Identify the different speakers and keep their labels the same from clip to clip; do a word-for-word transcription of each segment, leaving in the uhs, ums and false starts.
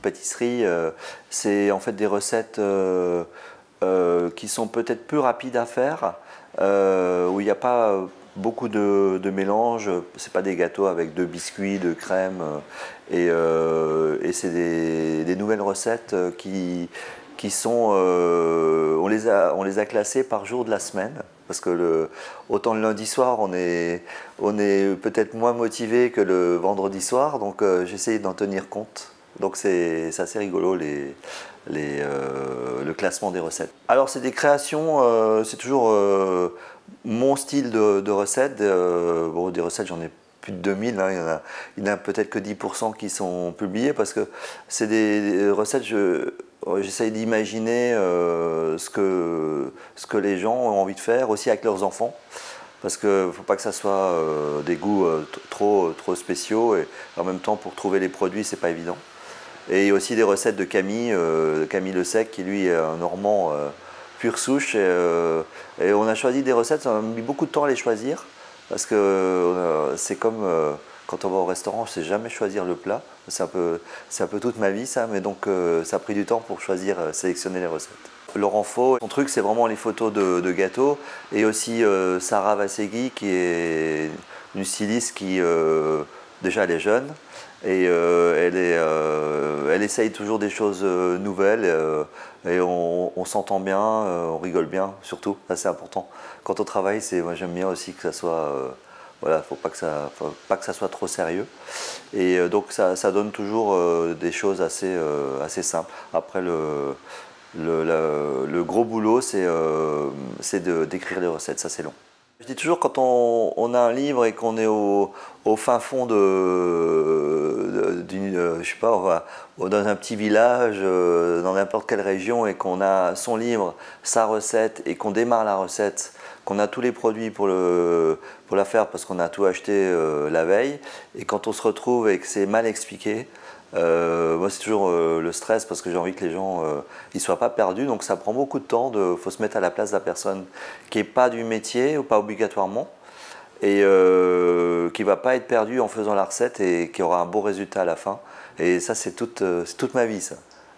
Speaker 1: pâtisserie, euh, c'est en fait des recettes euh, euh, qui sont peut-être plus rapides à faire, euh, où il n'y a pas beaucoup de, de mélange. C'est pas des gâteaux avec deux biscuits, de crème, euh, et, euh, et c'est des, des nouvelles recettes qui, qui sont, euh, on les a, on les a classées par jour de la semaine. Parce que le, autant le lundi soir, on est, on est peut-être moins motivé que le vendredi soir, donc euh, j'essaye d'en tenir compte. Donc c'est assez rigolo les, les, euh, le classement des recettes. Alors c'est des créations, euh, c'est toujours euh, mon style de, de recettes. Euh, bon, des recettes, j'en ai plus de deux mille, hein. Il y en a, il y en a peut-être que dix pour cent qui sont publiées parce que c'est des, des recettes, je, j'essaye d'imaginer euh, ce, que, ce que les gens ont envie de faire aussi avec leurs enfants. Parce qu'il ne faut pas que ça soit euh, des goûts euh, trop, trop spéciaux, et en même temps pour trouver les produits c'est pas évident. Et il y a aussi des recettes de Camille, euh, Camille Le Sec qui lui est un Normand euh, pure souche, et, euh, et on a choisi des recettes, on a mis beaucoup de temps à les choisir parce que euh, c'est comme euh, quand on va au restaurant, je ne sais jamais choisir le plat, c'est un peu, c'est un peu toute ma vie ça, mais donc euh, ça a pris du temps pour choisir, euh, sélectionner les recettes. Laurent Faux, son truc c'est vraiment les photos de, de gâteaux, et aussi euh, Sarah Vassegui qui est une styliste qui euh, déjà elle est jeune et euh, elle, est, euh, elle essaye toujours des choses euh, nouvelles, euh, et on, on s'entend bien, euh, on rigole bien surtout, ça c'est important. Quand on travaille, moi j'aime bien aussi que ça soit, euh, voilà, faut pas que ça, faut pas que ça soit trop sérieux, et euh, donc ça, ça donne toujours euh, des choses assez, euh, assez simples. Après le Le, le, le gros boulot, c'est euh, d'écrire les recettes, ça c'est long. Je dis toujours, quand on, on a un livre et qu'on est au, au fin fond de, de, d'une, je sais pas, on va dans un petit village, euh, dans n'importe quelle région, et qu'on a son livre, sa recette, et qu'on démarre la recette, qu'on a tous les produits pour, le, pour la faire parce qu'on a tout acheté euh, la veille, et quand on se retrouve et que c'est mal expliqué, Euh, moi c'est toujours euh, le stress parce que j'ai envie que les gens euh, ils soient pas perdus, donc ça prend beaucoup de temps, il faut se mettre à la place de la personne qui n'est pas du métier ou pas obligatoirement, et euh, qui ne va pas être perdue en faisant la recette et qui aura un beau résultat à la fin, et ça c'est toute, euh, toute ma vie ça.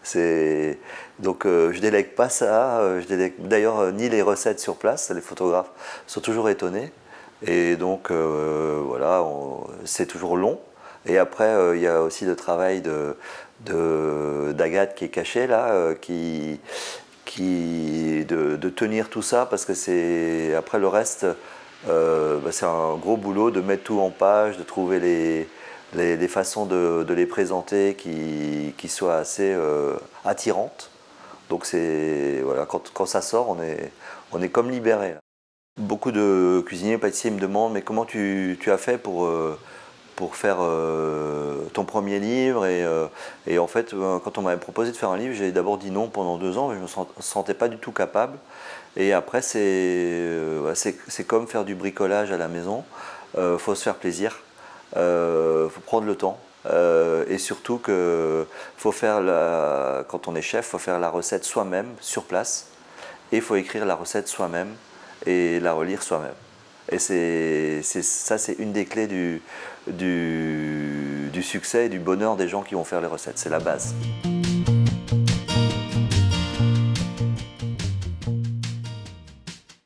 Speaker 1: Donc euh, je délègue pas ça, euh, je délègue d'ailleurs euh, ni les recettes sur place, les photographes sont toujours étonnés, et donc euh, voilà, c'est toujours long. Et après, euh, il y a aussi le travail de, de, d'Agathe qui est cachée là, euh, qui, qui, de, de tenir tout ça, parce que c'est après le reste, euh, bah, c'est un gros boulot de mettre tout en page, de trouver les, les, les façons de, de les présenter qui, qui soient assez euh, attirantes. Donc c'est, voilà, quand, quand ça sort, on est, on est comme libéré. Beaucoup de cuisiniers, pâtissiers me demandent mais comment tu, tu as fait pour... Euh, pour faire euh, ton premier livre, et, euh, et en fait euh, quand on m'avait proposé de faire un livre, j'ai d'abord dit non pendant deux ans, mais je me sentais pas du tout capable, et après c'est euh, c'est comme faire du bricolage à la maison, euh, faut se faire plaisir, euh, faut prendre le temps, euh, et surtout que faut faire la, quand on est chef, faut faire la recette soi-même sur place, et il faut écrire la recette soi-même et la relire soi-même. Et c'est, ça, c'est une des clés du, du, du succès et du bonheur des gens qui vont faire les recettes. C'est la base.